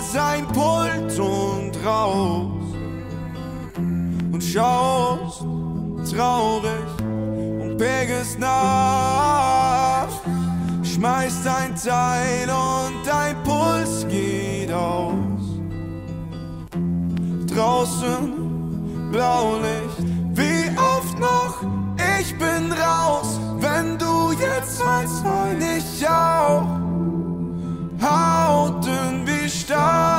sein Pult und raus und schaust traurig und pegest nach. Schmeißt ein Teil und dein Puls geht aus. Draußen Blaulicht, wie oft noch, ich bin raus. Wenn du jetzt meinst, mein ich auch. Hautdünn wie Staub.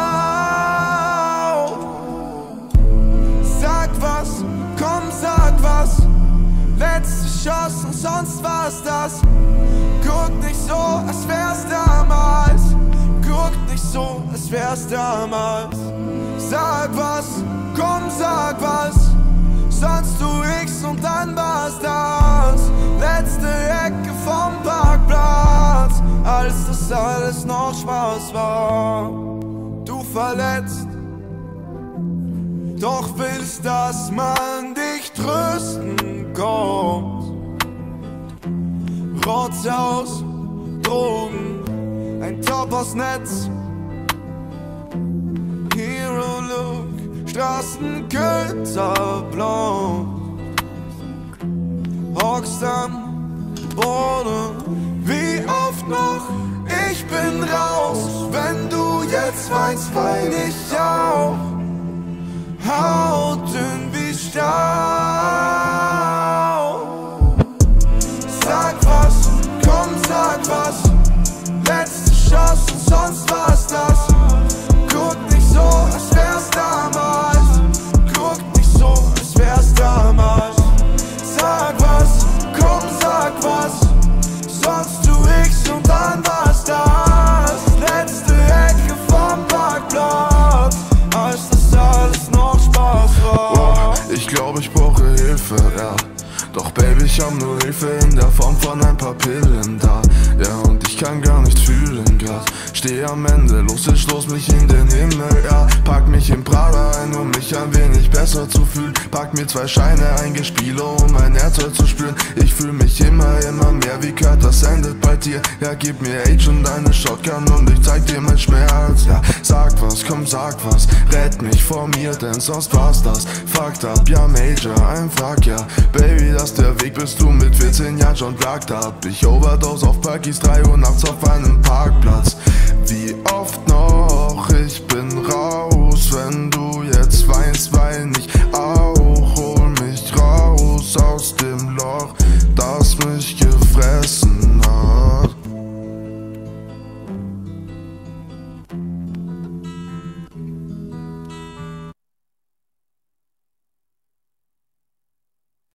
Sag was, komm sag was. Letzte Chance und sonst war's das. Guck nicht so, als wär's damals. Guck nicht so, als wär's damals. Sag was, komm sag was. Sonst tu ich's und dann war's das. Letzte Ecke vom Parkplatz, als das alles noch Spaß war. Du verletzt, doch willst, dass man dich trösten kommt. Rotz aus Drogen, ein Top aus Netz. Hero Look, Straßenköter blond. Hockst am Boden, wie oft noch, ich bin raus. Wenn du jetzt weinst, wein ich auch. Hautdünn wie Staub. Sag was, komm sag was. Letzte Chance und sonst war's das. Guck nicht so, als wär's damals. Guck nicht so, als wär's damals. Sag was, komm sag was. Sonst tu ich's und dann war's das. Letzte Ecke vom Parkplatz, als das alles noch Spaß war. Ich glaub, ich brauche Hilfe, ja. Doch Baby, ich hab nur Hilfe in der Form von ein paar Pillen da. Ja, und ich kann gar nicht fühlen grad. Steh am Ende, los, ich stoß mich in den Himmel, ja. Pack mich in Prada ein, um mich ein wenig besser zu fühlen. Pack mir 2 Scheine, ein Gespiele, um mein Herz heute zu spüren. Ich fühl mich immer mehr wie Kurt, das endet bei dir. Ja, gib mir Age und eine Shotgun und ich zeig dir mein Schmerz. Ja, sag was, komm sag was, rett mich vor mir, denn sonst war's das. Fucked up, ja Major, ein Fuck, ja. Baby, das ist der Weg, bis du mit 14 Jahren schon plugged hab. Ich overdose auf Perkis, 3 Uhr nachts auf einem Parkplatz. Wie oft noch, ich bin raus. Wenn du jetzt weinst, wein ich auch. Hol mich raus aus dem Loch, das mich gefressen